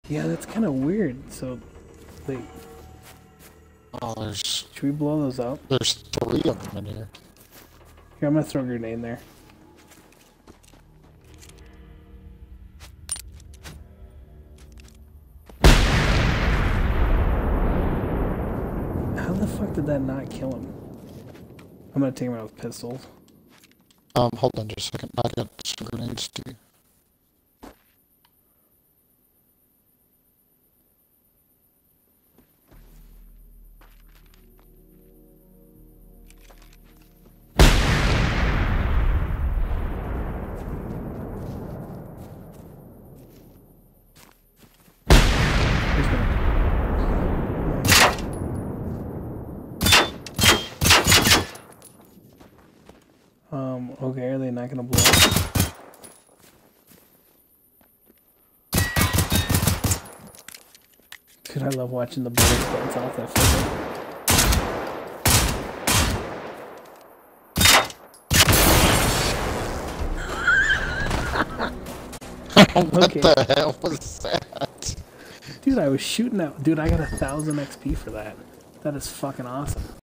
Yeah, that's kind of weird. So, wait. Oh, there's... Should we blow those up? There's 3 of them in here. Here, I'm gonna throw a grenade in there. How the fuck did that not kill him? I'm gonna take him out with pistols. Hold on just a second. I got some grenades too. Okay, are they not gonna blow up? Dude, I love watching the bullets bounce off that figure. What Okay. the hell was that? Dude, I was shooting out. Dude, I got 1,000 XP for that. That is fucking awesome.